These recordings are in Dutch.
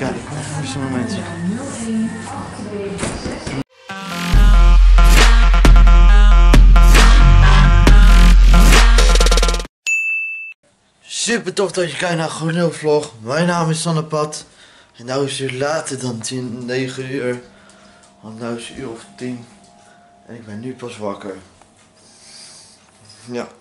kijken, het mooiste moment. Super tof dat je kijkt naar een nieuwe vlog. Mijn naam is Sannepad. En nu is het later dan 9 uur. Want nu is het uur of 10. En ik ben nu pas wakker. Ja.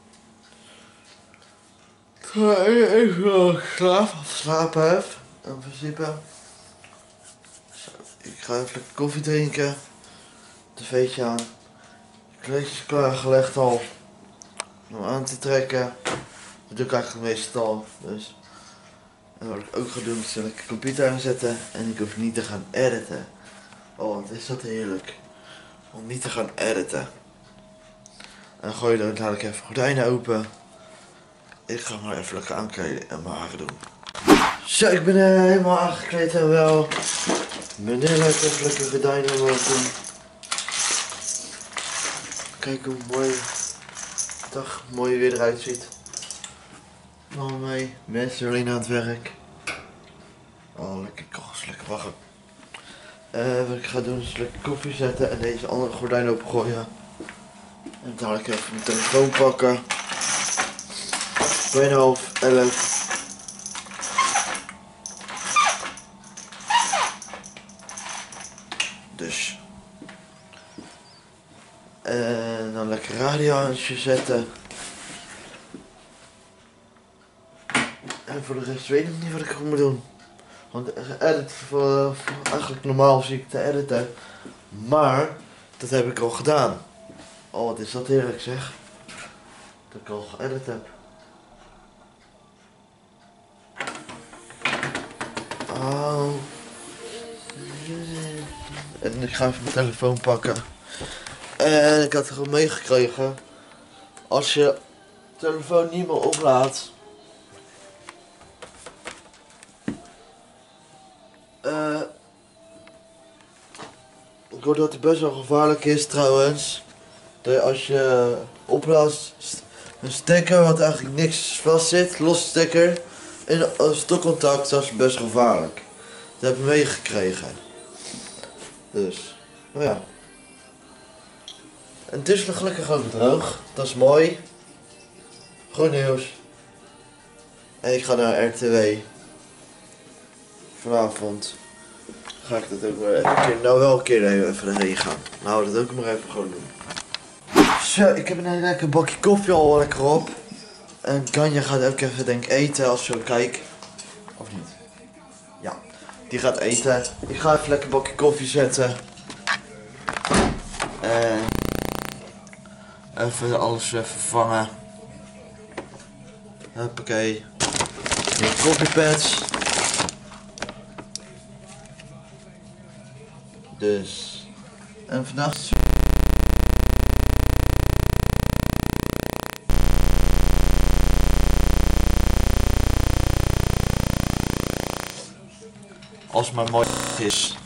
Ik ga even slapen heb. In principe. Zo, ik ga even lekker koffie drinken. TV'tje aan. Kleedjes klaargelegd al. Om aan te trekken. Dat doe ik eigenlijk meestal. Dus. En wat ik ook ga doen is ik de computer aanzetten. En ik hoef niet te gaan editen. Oh, wat is dat heerlijk. Om niet te gaan editen. En dan gooi je er dadelijk even gordijnen open. Ik ga maar even lekker aankleden en mijn haren doen. Zo, ik ben helemaal aangekleed en wel. Ik ben heel lekker gordijnen open. Kijk hoe mooi weer eruit ziet. Allemaal mee. Mensen alleen aan het werk. Oh, lekker kost, lekker wachten. Wat ik ga doen is lekker koffie zetten en deze andere gordijn opengooien. En dan ga ik even mijn telefoon pakken. 2,5, 11. Dus. En dan lekker radio aan zetten. En voor de rest weet ik niet wat ik goed moet doen. Want eigenlijk normaal zie ik te editen. Maar dat heb ik al gedaan. Oh, wat is dat heerlijk zeg. Dat ik al geëdit heb. Oh. En ik ga even mijn telefoon pakken. En ik had er gewoon meegekregen. Als je telefoon niet meer oplaadt. Ik hoor dat het best wel gevaarlijk is trouwens. Dat als je oplaadt een stekker wat eigenlijk niks vast zit, los stekker. En stopcontact, dat is best gevaarlijk. Dat heb ik meegekregen. Dus, nou ja. En het is nog gelukkig ook droog. Dat is mooi. Goed nieuws. En ik ga naar RTW. Vanavond ga ik dat ook maar even een keer, nou wel een keer even erheen gaan. Nou, dat ook maar even gewoon doen. Zo, ik heb een lekker bakje koffie al lekker op. En Kanja gaat ook even denk ik eten als je kijkt. Of niet? Ja, die gaat eten. Ik ga even lekker een bakje koffie zetten. En even alles vervangen. Hoppakee. Nieuwe koffiepads. Dus. En vandaag. Als het maar mooi is.